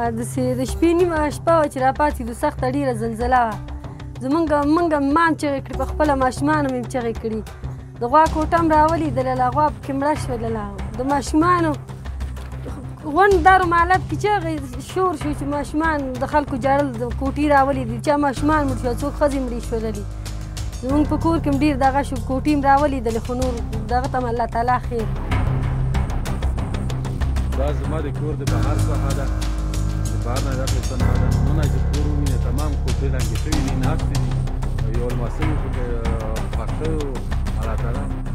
د شپې نیمه شپه وه چې راپاڅېدو سخته ډېره زلزله وه موږ مام چغې کړې په خپله ماشومانو مې چغې کړي د غوا کوټه هم راولیدله غوا پکې مړه شولله د ماشومانو غونډ دارو مالت کې چغې شور شو چې ماشومان د خلکو جړل د کوټې راولیدې چا ماشومان مړ شول څوک ښځې مړې شوللې زمونږ په کور کې هم ډېر دغه شو کوټې هم راولیدلې خو نور دغه ته هم الله تعالی خیر دا زما د کور د بهر ساحه ده د بهر نه دغه ساحه ده نن چې کور ووینې تمام کوټې ړنګې شوي دي ناستې دي یو لمسی پکې پاک شوی و الله تعالی